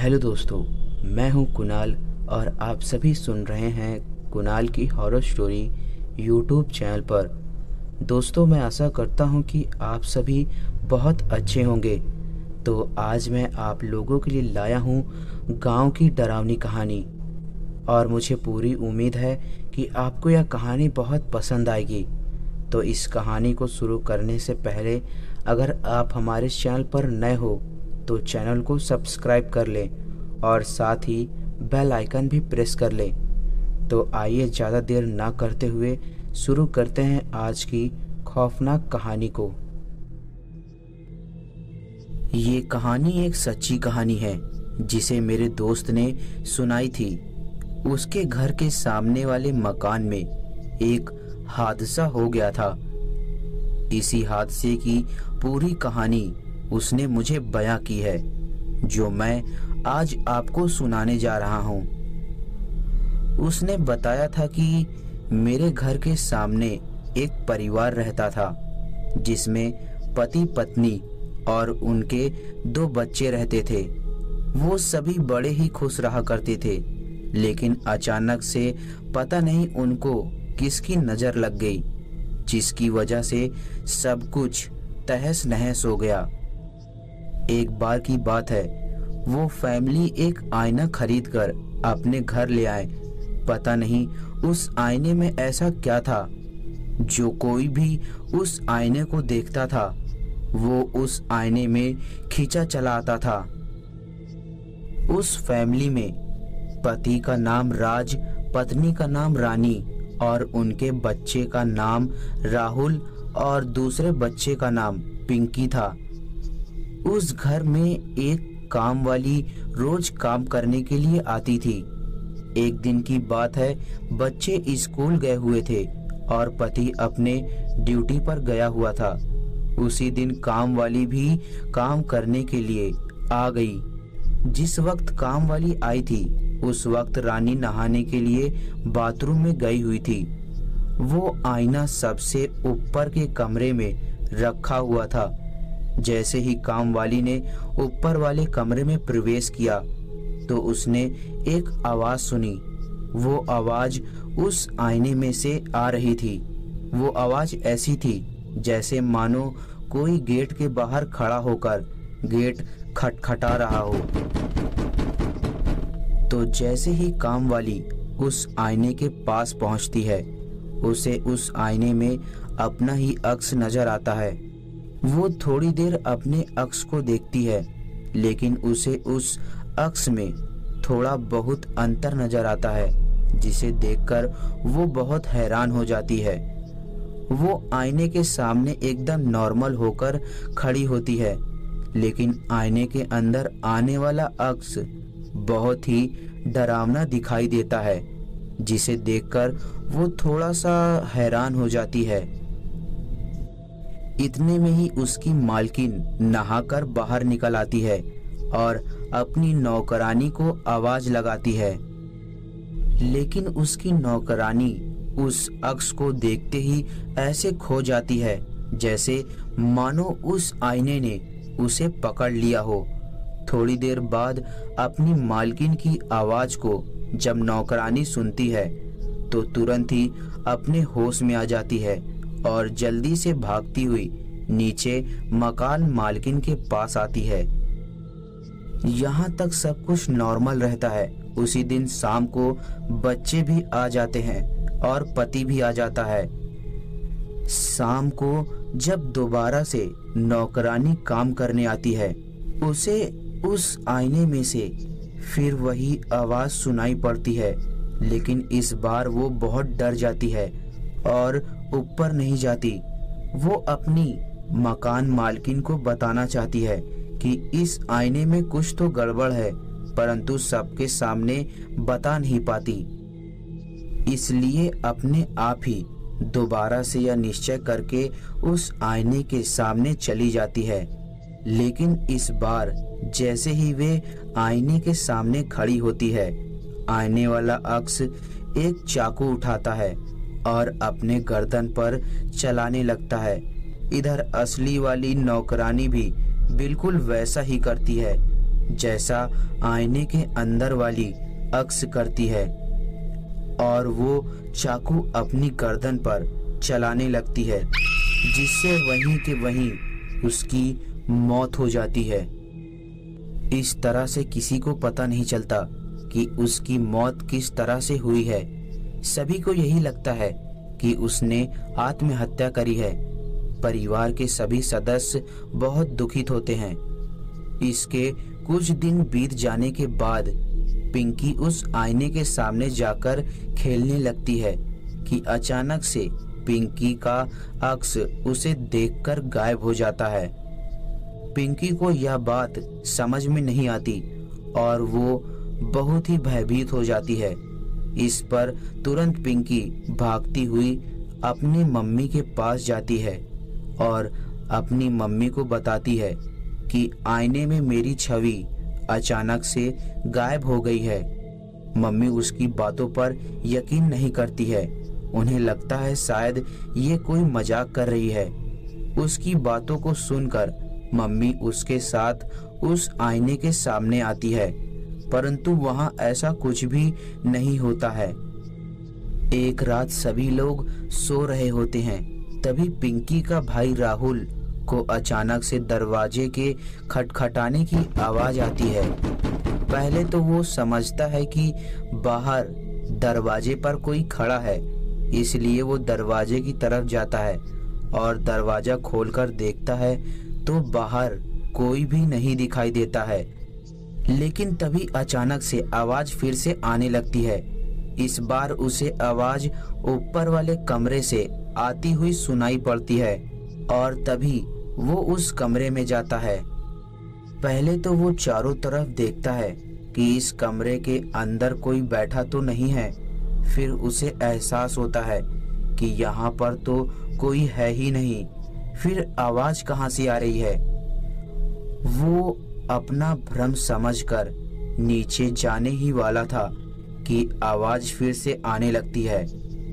Hello दोस्तों, मैं हूं कुणाल और आप सभी सुन रहे हैं कुणाल की हॉरर स्टोरी यूट्यूब चैनल पर। दोस्तों, मैं आशा करता हूं कि आप सभी बहुत अच्छे होंगे। तो आज मैं आप लोगों के लिए लाया हूं गांव की डरावनी कहानी और मुझे पूरी उम्मीद है कि आपको यह कहानी बहुत पसंद आएगी। तो इस कहानी को शुरू करने से पहले अगर आप हमारे चैनल पर नए हो तो चैनल को सब्सक्राइब कर लें और साथ ही बेल आइकन भी प्रेस कर लें। तो आइए ज़्यादा देर ना करते हुए शुरू करते हैं आज की खौफनाक कहानी को। ये कहानी एक सच्ची कहानी है जिसे मेरे दोस्त ने सुनाई थी। उसके घर के सामने वाले मकान में एक हादसा हो गया था। इसी हादसे की पूरी कहानी उसने मुझे बयां की है, जो मैं आज आपको सुनाने जा रहा हूं। उसने बताया था कि मेरे घर के सामने एक परिवार रहता था जिसमें पति पत्नी और उनके 2 बच्चे रहते थे। वो सभी बड़े ही खुश रहा करते थे, लेकिन अचानक से पता नहीं उनको किसकी नज़र लग गई, जिसकी वजह से सब कुछ तहस नहस हो गया। एक बार की बात है, वो फैमिली एक आईना खरीदकर अपने घर ले आए। पता नहीं उस आईने में ऐसा क्या था, जो कोई भी उस आईने को देखता था वो उस आईने में खींचा चला आता था। उस फैमिली में पति का नाम राज, पत्नी का नाम रानी और उनके बच्चे का नाम राहुल और दूसरे बच्चे का नाम पिंकी था। उस घर में एक काम वाली रोज काम करने के लिए आती थी। एक दिन की बात है, बच्चे स्कूल गए हुए थे और पति अपने ड्यूटी पर गया हुआ था। उसी दिन काम वाली भी काम करने के लिए आ गई। जिस वक्त काम वाली आई थी उस वक्त रानी नहाने के लिए बाथरूम में गई हुई थी। वो आईना सबसे ऊपर के कमरे में रखा हुआ था। जैसे ही काम वाली ने ऊपर वाले कमरे में प्रवेश किया तो उसने एक आवाज सुनी। वो आवाज उस आईने में से आ रही थी। वो आवाज ऐसी थी जैसे मानो कोई गेट के बाहर खड़ा होकर गेट खटखटा रहा हो। तो जैसे ही काम वाली उस आईने के पास पहुंचती है, उसे उस आईने में अपना ही अक्स नजर आता है। वो थोड़ी देर अपने अक्स को देखती है, लेकिन उसे उस अक्स में थोड़ा बहुत अंतर नजर आता है, जिसे देखकर वो बहुत हैरान हो जाती है। वो आईने के सामने एकदम नॉर्मल होकर खड़ी होती है, लेकिन आईने के अंदर आने वाला अक्स बहुत ही डरावना दिखाई देता है, जिसे देखकर वो थोड़ा सा हैरान हो जाती है। इतने में ही उसकी मालकिन नहाकर बाहर निकल आती है और अपनी नौकरानी को आवाज लगाती है, लेकिन उसकी नौकरानी उस अक्स को देखते ही ऐसे खो जाती है जैसे मानो उस आईने ने उसे पकड़ लिया हो। थोड़ी देर बाद अपनी मालकिन की आवाज को जब नौकरानी सुनती है तो तुरंत ही अपने होश में आ जाती है और जल्दी से भागती हुई नीचे मकान मालकिन के पास आती है। यहाँ तक सब कुछ नॉर्मल रहता है। उसी दिन शाम को बच्चे भी आ जाते हैं और पति भी आ जाता है। शाम को जब दोबारा से नौकरानी काम करने आती है, उसे उस आईने में से फिर वही आवाज सुनाई पड़ती है, लेकिन इस बार वो बहुत डर जाती है और ऊपर नहीं जाती। वो अपनी मकान मालकिन को बताना चाहती है कि इस आईने में कुछ तो गड़बड़ है, परंतु सबके सामने बता नहीं पाती। इसलिए अपने आप ही दोबारा से यह निश्चय करके उस आईने के सामने चली जाती है। लेकिन इस बार जैसे ही वे आईने के सामने खड़ी होती है, आईने वाला अक्स एक चाकू उठाता है और अपने गर्दन पर चलाने लगता है। इधर असली वाली नौकरानी भी बिल्कुल वैसा ही करती है जैसा आईने के अंदर वाली अक्स करती है, और वो चाकू अपनी गर्दन पर चलाने लगती है, जिससे वहीं के वहीं उसकी मौत हो जाती है। इस तरह से किसी को पता नहीं चलता कि उसकी मौत किस तरह से हुई है। सभी को यही लगता है कि उसने आत्महत्या करी है। परिवार के सभी सदस्य बहुत दुखित होते हैं। इसके कुछ दिन बीत जाने के बाद पिंकी उस आईने के सामने जाकर खेलने लगती है कि अचानक से पिंकी का अक्स उसे देखकर गायब हो जाता है। पिंकी को यह बात समझ में नहीं आती और वो बहुत ही भयभीत हो जाती है। इस पर तुरंत पिंकी भागती हुई अपनी मम्मी के पास जाती है और अपनी मम्मी को बताती है कि आईने में मेरी छवि अचानक से गायब हो गई है। मम्मी उसकी बातों पर यकीन नहीं करती है। उन्हें लगता है शायद ये कोई मजाक कर रही है। उसकी बातों को सुनकर मम्मी उसके साथ उस आईने के सामने आती है, परंतु वहां ऐसा कुछ भी नहीं होता है। एक रात सभी लोग सो रहे होते हैं, तभी पिंकी का भाई राहुल को अचानक से दरवाजे के खटखटाने की आवाज आती है। पहले तो वो समझता है कि बाहर दरवाजे पर कोई खड़ा है, इसलिए वो दरवाजे की तरफ जाता है और दरवाजा खोलकर देखता है तो बाहर कोई भी नहीं दिखाई देता है। लेकिन तभी अचानक से आवाज फिर से आने लगती है। इस बार उसे आवाज ऊपर वाले कमरे से आती हुई सुनाई पड़ती है और तभी वो उस कमरे में जाता है। पहले तो वो चारों तरफ देखता है कि इस कमरे के अंदर कोई बैठा तो नहीं है। फिर उसे एहसास होता है कि यहाँ पर तो कोई है ही नहीं। फिर आवाज कहाँ से आ रही है? वो अपना भ्रम समझकर नीचे जाने ही वाला था कि आवाज फिर से आने लगती है,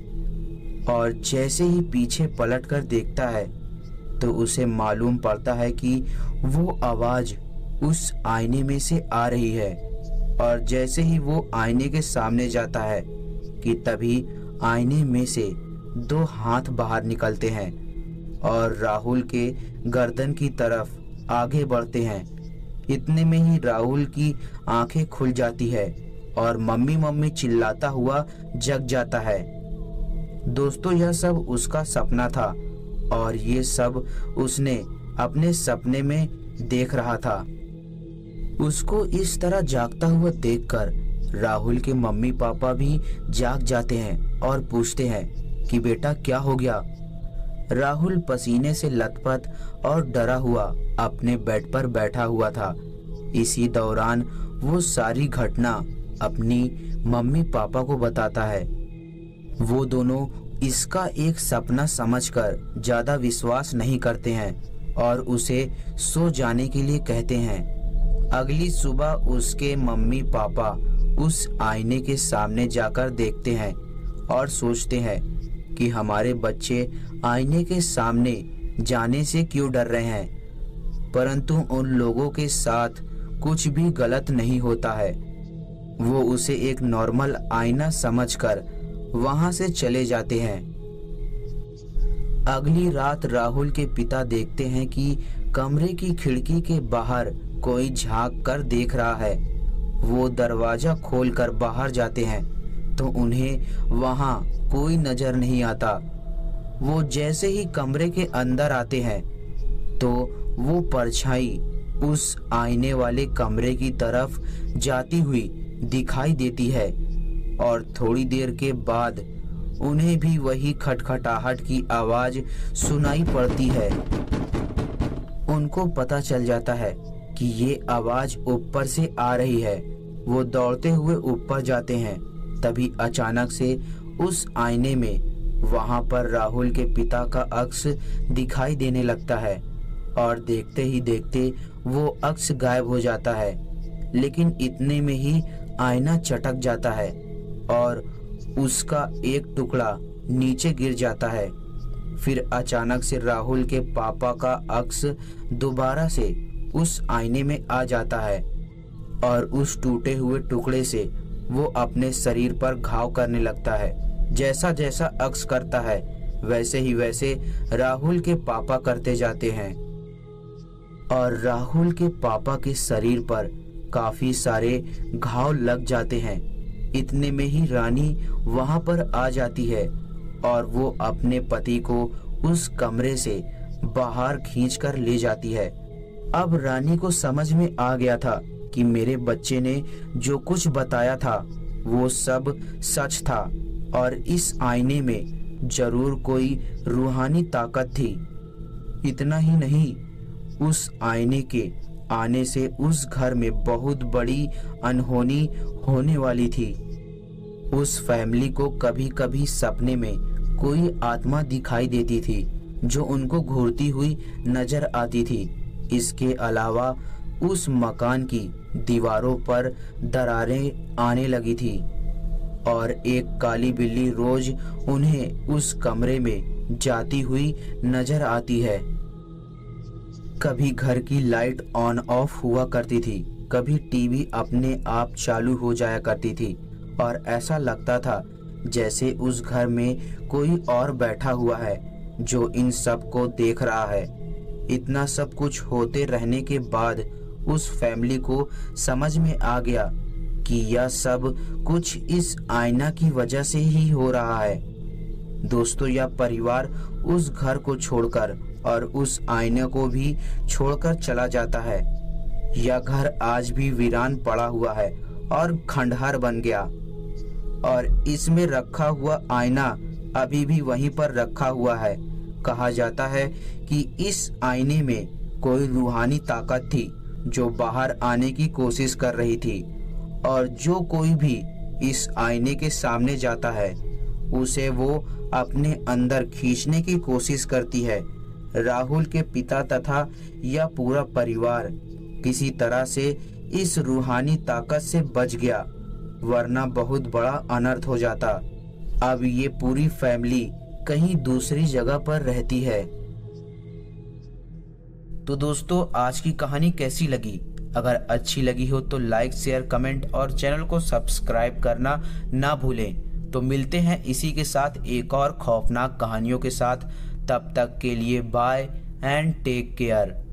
और जैसे ही पीछे पलटकर देखता है तो उसे मालूम पड़ता है कि वो आवाज उस आईने में से आ रही है। और जैसे ही वो आईने के सामने जाता है कि तभी आईने में से दो हाथ बाहर निकलते हैं और राहुल के गर्दन की तरफ आगे बढ़ते हैं। इतने में ही राहुल की आंखें खुल जाती है और मम्मी मम्मी चिल्लाता हुआ जग जाता है। दोस्तों, यह सब उसका सपना था और ये सब उसने अपने सपने में देख रहा था। उसको इस तरह जागता हुआ देखकर राहुल के मम्मी पापा भी जाग जाते हैं और पूछते हैं कि बेटा क्या हो गया। राहुल पसीने से लथपथ और डरा हुआ अपने बेड पर बैठा हुआ था। इसी दौरान वो सारी घटना अपनी मम्मी पापा को बताता है। वो दोनों इसका एक सपना समझकर ज्यादा विश्वास नहीं करते हैं और उसे सो जाने के लिए कहते हैं। अगली सुबह उसके मम्मी पापा उस आईने के सामने जाकर देखते हैं और सोचते हैं कि हमारे बच्चे आईने के सामने जाने से क्यों डर रहे हैं, परंतु उन लोगों के साथ कुछ भी गलत नहीं होता है। वो उसे एक नॉर्मल आईना समझकर वहां से चले जाते हैं। अगली रात राहुल के पिता देखते हैं कि कमरे की खिड़की के बाहर कोई झांक कर देख रहा है। वो दरवाजा खोलकर बाहर जाते हैं तो उन्हें वहां कोई नजर नहीं आता। वो जैसे ही कमरे के अंदर आते हैं तो वो परछाई उस आईने वाले कमरे की तरफ जाती हुई दिखाई देती है और थोड़ी देर के बाद उन्हें भी वही खटखटाहट की आवाज सुनाई पड़ती है। उनको पता चल जाता है कि ये आवाज ऊपर से आ रही है। वो दौड़ते हुए ऊपर जाते हैं। तभी अचानक से उस आईने में वहां पर राहुल के पिता का अक्स दिखाई देने लगता है और देखते ही देखते वो अक्स गायब हो जाता है। लेकिन इतने में ही आईना चटक जाता है और उसका एक टुकड़ा नीचे गिर जाता है। फिर अचानक से राहुल के पापा का अक्स दोबारा से उस आईने में आ जाता है और उस टूटे हुए टुकड़े से वो अपने शरीर पर घाव करने लगता है। जैसा जैसा अक्स करता है वैसे ही वैसे राहुल के पापा करते जाते हैं और राहुल के पापा के शरीर पर काफी सारे घाव लग जाते हैं। इतने में ही रानी वहां पर आ जाती है और वो अपने पति को उस कमरे से बाहर खींचकर ले जाती है। अब रानी को समझ में आ गया था कि मेरे बच्चे ने जो कुछ बताया था वो सब सच था और इस आईने में जरूर कोई रूहानी ताकत थी। इतना ही नहीं, उस आईने के आने से उस घर में बहुत बड़ी अनहोनी होने वाली थी। उस फैमिली को कभी कभी सपने में कोई आत्मा दिखाई देती थी जो उनको घूरती हुई नजर आती थी। इसके अलावा उस मकान की दीवारों पर दरारें आने लगी थी और एक काली बिल्ली रोज उन्हें उस कमरे में जाती हुई नजर आती है। कभी घर की लाइट ऑन ऑफ हुआ करती थी, कभी टीवी अपने आप चालू हो जाया करती थी और ऐसा लगता था जैसे उस घर में कोई और बैठा हुआ है जो इन सब को देख रहा है। इतना सब कुछ होते रहने के बाद उस फैमिली को समझ में आ गया कि यह सब कुछ इस आईना की वजह से ही हो रहा है। दोस्तों, यह परिवार उस घर को छोड़कर और उस आईने को भी छोड़कर चला जाता है। यह घर आज भी वीरान पड़ा हुआ है और खंडहर बन गया और इसमें रखा हुआ आईना अभी भी वहीं पर रखा हुआ है। कहा जाता है कि इस आईने में कोई रूहानी ताकत थी जो बाहर आने की कोशिश कर रही थी और जो कोई भी इस आईने के सामने जाता है उसे वो अपने अंदर खींचने की कोशिश करती है। राहुल के पिता तथा यह पूरा परिवार किसी तरह से इस रूहानी ताकत से बच गया, वरना बहुत बड़ा अनर्थ हो जाता। अब ये पूरी फैमिली कहीं दूसरी जगह पर रहती है। तो दोस्तों, आज की कहानी कैसी लगी? अगर अच्छी लगी हो तो लाइक, शेयर, कमेंट और चैनल को सब्सक्राइब करना ना भूलें। तो मिलते हैं इसी के साथ एक और खौफनाक कहानियों के साथ। तब तक के लिए बाय एंड टेक केयर।